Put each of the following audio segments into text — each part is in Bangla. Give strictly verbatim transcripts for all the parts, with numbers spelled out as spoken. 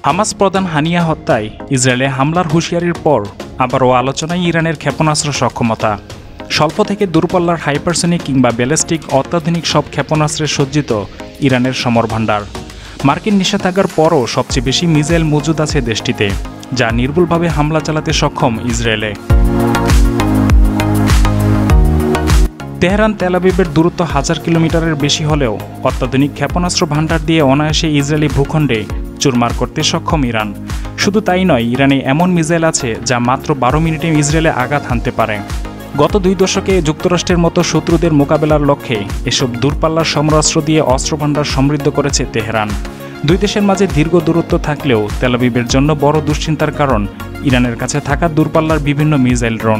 হামাস প্রধান হানিয়া হত্যায় ইসরায়েলে হামলার হুঁশিয়ারির পর আবারও আলোচনায় ইরানের ক্ষেপণাস্ত্র সক্ষমতা। স্বল্প থেকে দূরপাল্লার হাইপারসনিক কিংবা ব্যালিস্টিক অত্যাধুনিক সব ক্ষেপণাস্ত্রে সজ্জিত ইরানের সমর ভাণ্ডার। মার্কিন নিষেধাজ্ঞার পরও সবচেয়ে বেশি মিসাইল মজুদ আছে দেশটিতে, যা নির্ভুলভাবে হামলা চালাতে সক্ষম ইসরায়েলে। তেহরান তেল আবিবের দূরত্ব হাজার কিলোমিটারের বেশি হলেও অত্যাধুনিক ক্ষেপণাস্ত্র ভাণ্ডার দিয়ে অনায়াসে ইসরায়েলি ভূখণ্ডে চুরমার করতে সক্ষম ইরান। শুধু তাই নয়, ইরানে এমন মিসাইল আছে যা মাত্র বারো মিনিটে ইসরায়েলে আঘাত হানতে পারে। গত দুই দশকে যুক্তরাষ্ট্রের মতো শত্রুদের মোকাবেলার লক্ষ্যে এসব দূরপাল্লার সমরাস্ত্র দিয়ে অস্ত্রভাণ্ডার সমৃদ্ধ করেছে তেহরান। দুই দেশের মাঝে দীর্ঘ দূরত্ব থাকলেও তেল আবিবের জন্য বড় দুশ্চিন্তার কারণ ইরানের কাছে থাকা দূরপাল্লার বিভিন্ন মিসাইল ড্রোন।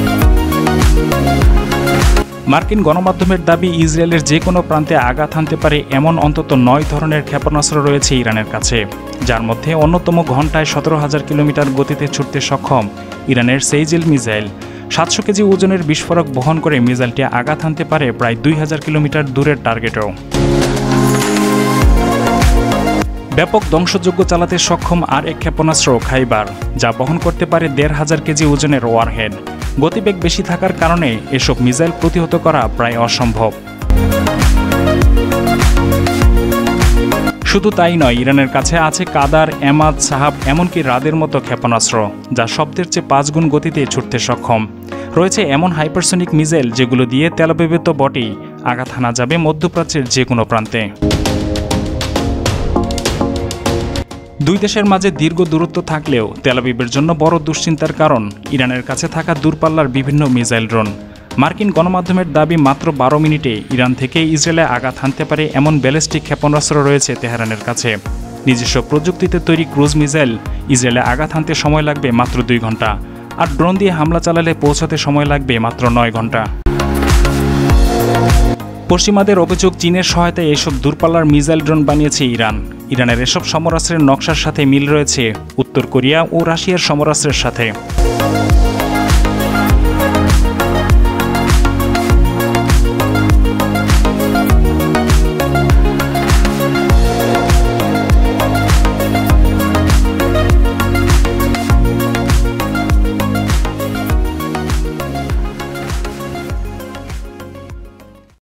মার্কিন গণমাধ্যমের দাবি, ইসরায়েলের যে কোনো প্রান্তে আঘাত হানতে পারে এমন অন্তত নয় ধরনের ক্ষেপণাস্ত্র রয়েছে ইরানের কাছে, যার মধ্যে অন্যতম ঘণ্টায় সতেরো হাজার কিলোমিটার গতিতে ছুটতে সক্ষম ইরানের সেইজিল মিসাইল। সাতশো কেজি ওজনের বিস্ফোরক বহন করে মিসাইলটি আঘাত হানতে পারে প্রায় দুই হাজার কিলোমিটার দূরের টার্গেটেও। ব্যাপক ধ্বংসযজ্ঞ চালাতে সক্ষম আর এক ক্ষেপণাস্ত্র খাইবার, যা বহন করতে পারে দেড় হাজার কেজি ওজনের ওয়ারহেড। গতিবেগ বেশি থাকার কারণে এসব মিসাইল প্রতিহত করা প্রায় অসম্ভব। শুধু তাই নয়, ইরানের কাছে আছে কাদার, এমাদ, সাহাব, এমনকি রাদের মতো ক্ষেপণাস্ত্র, যা শব্দের চেয়ে পাঁচ গুণ গতিতে ছুটতে সক্ষম। রয়েছে এমন হাইপারসনিক মিসাইল যেগুলো দিয়ে তেল আবিবে তো বটেই, আঘাত হানা যাবে মধ্যপ্রাচ্যের যে কোনো প্রান্তে। দুই দেশের মাঝে দীর্ঘ দূরত্ব থাকলেও তেল আবিবের জন্য বড় দুশ্চিন্তার কারণ ইরানের কাছে থাকা দূরপাল্লার বিভিন্ন মিসাইল ড্রোন। মার্কিন গণমাধ্যমের দাবি, মাত্র বারো মিনিটে ইরান থেকে ইসরায়েলে আঘাত হানতে পারে এমন ব্যালিস্টিক ক্ষেপণাস্ত্র রয়েছে তেহরানের কাছে। নিজস্ব প্রযুক্তিতে তৈরি ক্রুজ মিসাইল ইসরায়েলে আঘাত হানতে সময় লাগবে মাত্র দুই ঘন্টা, আর ড্রোন দিয়ে হামলা চালালে পৌঁছাতে সময় লাগবে মাত্র নয় ঘন্টা। পশ্চিমাদের অভিযোগ, চীনের সহায়তায় এসব দূরপাল্লার মিসাইল ড্রোন বানিয়েছে ইরান। ইরানের এসব সমরাস্ত্রের নকশার সাথে মিল রয়েছে উত্তর কোরিয়া ও রাশিয়ার সমরাস্ত্রের সাথে।